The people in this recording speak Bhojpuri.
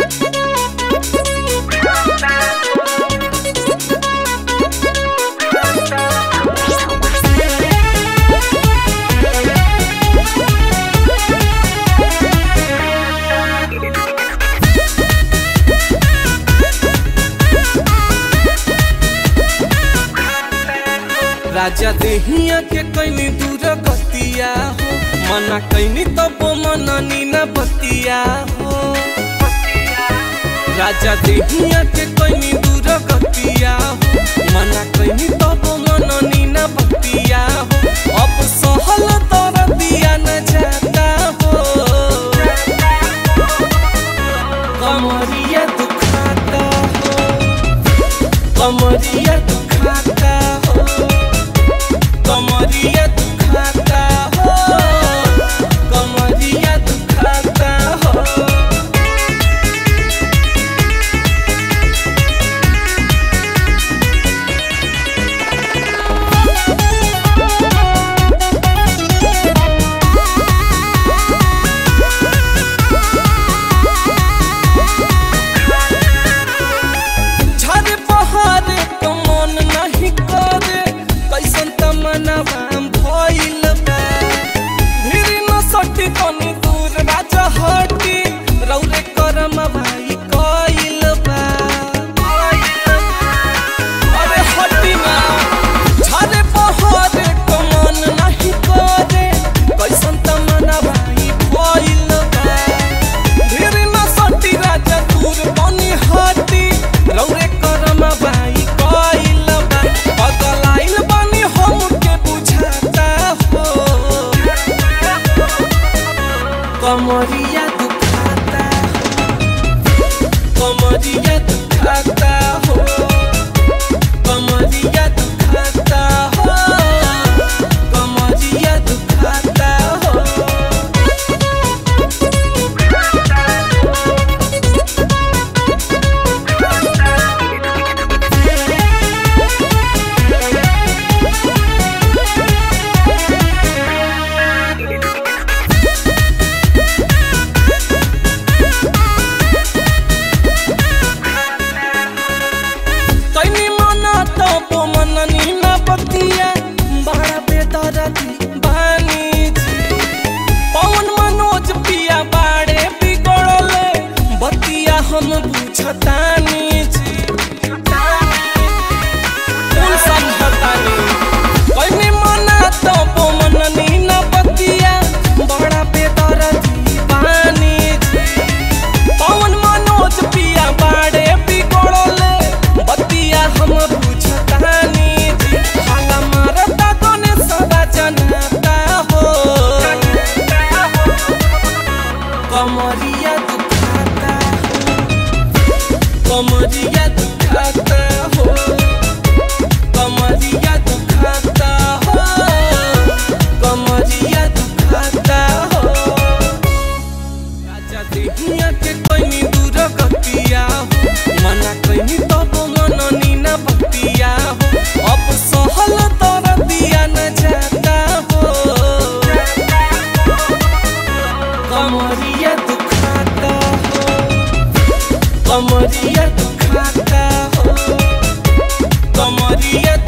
राजा देहिया के कहीं दूर गतिया हो, मना कहीं तब मननी न बतिया हो। राजा देहिया के कहीं दूर गतिया हो, मना कहीं तब मननी न बतिया हो। अब सहल तर दिया न जाता हो, कमरिया दुखाता हो, कमरिया दुखाता हो, कमरिया दुखाता हो, कमरिया दुखाता हो। झरे बहारे तो मन नहीं करे, कैसन तमन्ना भइल बा। धीरे न सटी तनी दूर राजा हटी, रौरे करम भाई कइल बा। अरे हटी ना, झरे बहारे तो मन नहीं करे, कैसन तमन्ना भाई भइल बा। धीरे न सटी राजा दूर तनी हटी, रौरे करम भाई कइल बा। बदलाइल बानी हमके बुझाता हो, कमरिया दुखाता हो, कमरिया दुखाता हो, कमरिया दुखाता हो, कमरिया दुखाता हो। तैनी मना तब मननी न बतिया, बड़ा बेदर्दी बानी जी। पवन मनोज पिया बाड़े बिगड़ले, बतिया हम बुझतानी जी। कौन समझतानी, तैनी मना तब मननी न बतिया, बड़ा बेदर्दी बानी जी। पवन मनोज पिया बाड़े बिगड़ले, बतिया हम बुझतानी जी। हाला मारता गणेश सदा जनता हो, कमरिया दुखाता हो, कमरिया दुखाता हो, कमरिया दुखाता हो, कमरिया दुखाता हो। राजा देहिया के कहीं दूर गतिया हो, मना कहीं तब मननी न बतिया हो। अब सहल तर दिया न जाता हो, कमरिया दुखाता हो, कमरिया दुखाता हो, कमरिया